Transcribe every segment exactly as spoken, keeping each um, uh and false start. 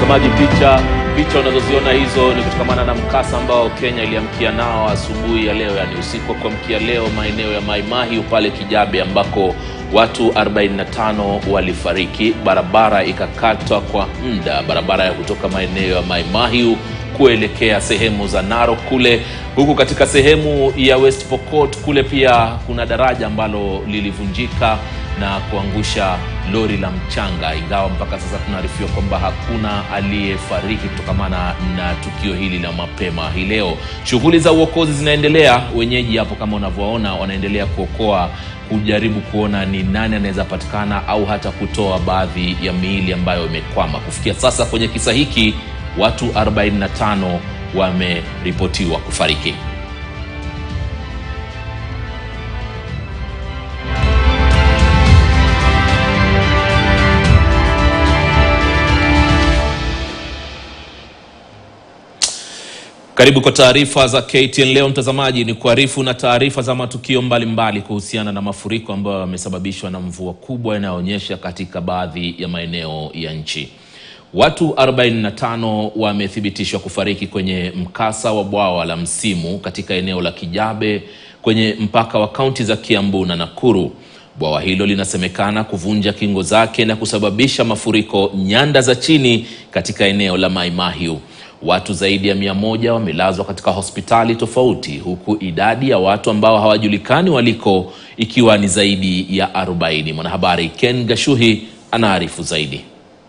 Mtazamaji, picha picha unazoziona hizo ni kutokamana na mkasa ambao Kenya iliamkia nao asubuhi ya leo, yani usiku wa kuamkia leo, maeneo ya Mai Mahiu pale Kijabe, ambako watu arobaini na tano walifariki. Barabara ikakatwa kwa muda, barabara ya kutoka maeneo ya Mai Mahiu kuelekea sehemu za Narok kule. Huku katika sehemu ya West Pokot kule pia kuna daraja ambalo lilivunjika na kuangusha lori la mchanga, ingawa mpaka sasa tunaarifiwa kwamba hakuna aliyefariki kutokana na tukio hili la mapema hii leo. Shughuli za uokozi zinaendelea. Wenyeji hapo kama unavyoona wanaendelea kuokoa, kujaribu kuona ni nani anaweza patikana au hata kutoa baadhi ya miili ambayo imekwama. Kufikia sasa kwenye kisa hiki watu arobaini na tano wameripotiwa kufariki. Karibu kwa taarifa za K T N leo mtazamaji, ni kuarifu na taarifa za matukio mbalimbali kuhusiana na mafuriko ambayo yamesababishwa na mvua kubwa inayoonyesha katika baadhi ya maeneo ya nchi. Watu arobaini na tano wamethibitishwa kufariki kwenye mkasa wa bwawa la msimu katika eneo la Kijabe kwenye mpaka wa kaunti za Kiambu na Nakuru. Bwawa hilo linasemekana kuvunja kingo zake na kusababisha mafuriko nyanda za chini katika eneo la Mai Mahiu. Watu zaidi ya mia moja wamelazwa katika hospitali tofauti, huku idadi ya watu ambao hawajulikani waliko ikiwa ni zaidi ya arobaini. Mwanahabari Ken Gashuhi anaarifu zaidi.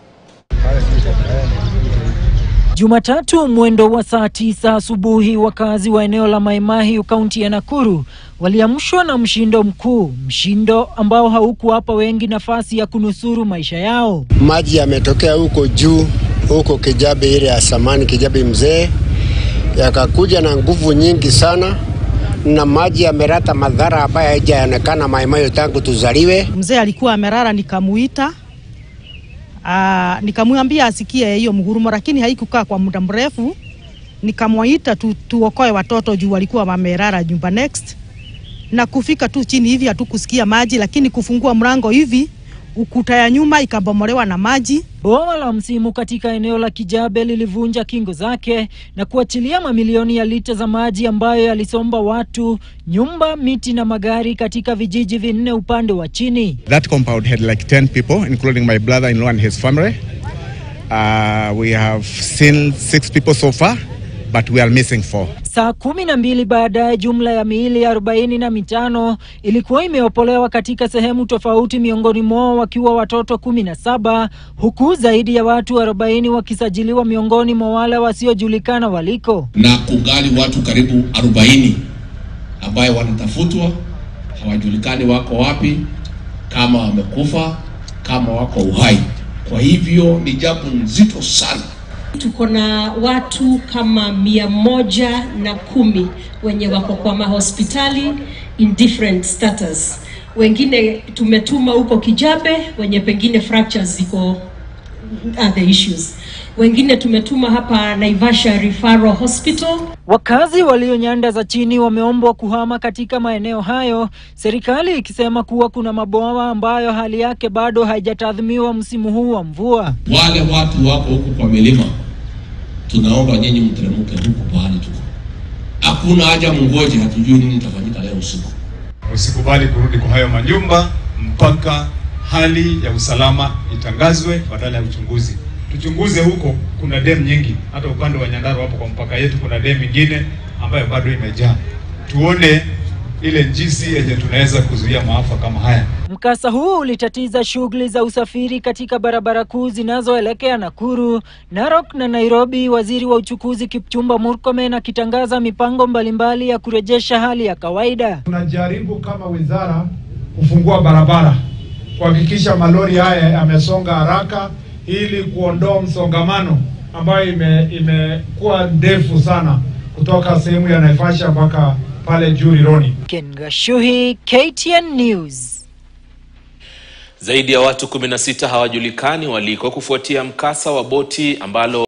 Jumatatu mwendo wa saa tisa asubuhi, wakazi wa eneo la Mai Mahiu kaunti ya Nakuru waliamshwa na mshindo mkuu, mshindo ambao haukuwapa wengi nafasi ya kunusuru maisha yao. Maji yametokea huko juu, huko Kijabe ile ya samani, Kijabe mzee, yakakuja na nguvu nyingi sana, na maji yamerata madhara ambayo hayajaonekana Mai Mahiu tangu tuzaliwe. Mzee alikuwa amerara, nikamuita Aa, nikamwambia asikie hiyo mgurumo, lakini haikukaa kwa muda mrefu. Nikamwaita tu, tuokoe watoto juu walikuwa wamerara nyumba next, na kufika tu chini hivi hatukusikia maji, lakini kufungua mlango hivi ukuta ya nyuma ikabomolewa na maji. Bwawa la msimu katika eneo la Kijabe lilivunja kingo zake na kuachilia mamilioni ya lita za maji ambayo yalisomba watu, nyumba, miti na magari katika vijiji vinne upande wa chini. That compound had like ten people, including my brother-in-law and his family. Uh, we have seen six people so far, but we are missing four. Saa kumi na mbili baadaye, jumla ya miili arobaini na mitano ilikuwa imeopolewa katika sehemu tofauti, miongoni mwao wakiwa watoto kumi na saba, huku zaidi ya watu arobaini wakisajiliwa miongoni mwa wale wasiojulikana waliko. Na kungali watu karibu arobaini ambao wanatafutwa, hawajulikani wako wapi, kama wamekufa, kama wako uhai. Kwa hivyo ni jambo nzito sana. Tuko na watu kama mia moja na kumi wenye wako kwa mahospitali in different status. Wengine tumetuma huko Kijabe wenye pengine fractures ziko other issues. Wengine tumetuma hapa Naivasha Referral Hospital. Wakazi walio nyanda za chini wameombwa kuhama katika maeneo hayo, serikali ikisema kuwa kuna mabwawa ambayo hali yake bado haijatathminiwa msimu huu wa mvua. Wale watu wako huko kwa milima, tunaomba nyinyi mteremke huko pahali tuko. Hakuna haja mngoje, hatujui nini itafanyika leo usiku. Usikubali kurudi kwa hayo manyumba mpaka hali ya usalama itangazwe badala ya uchunguzi. Tuchunguze huko, kuna dam nyingi, hata upande wa Nyandarua hapo kwa mpaka yetu kuna dam nyingine ambayo bado imejaa. Tuone ile jinsi yenye tunaweza kuzuia maafa kama haya. Mkasa huu ulitatiza shughuli za usafiri katika barabara kuu zinazoelekea Nakuru, Narok na Nairobi. Waziri wa uchukuzi Kipchumba Murkomen akitangaza mipango mbalimbali ya kurejesha hali ya kawaida. Tunajaribu kama wizara kufungua barabara, kuhakikisha malori haya yamesonga haraka ili kuondoa msongamano ambayo ime imekuwa ndefu sana kutoka sehemu ya Naivasha mpaka pale juu Rironi. Ken Gashuhi, K T N News. Zaidi ya watu kumi na sita hawajulikani waliko kufuatia mkasa wa boti ambalo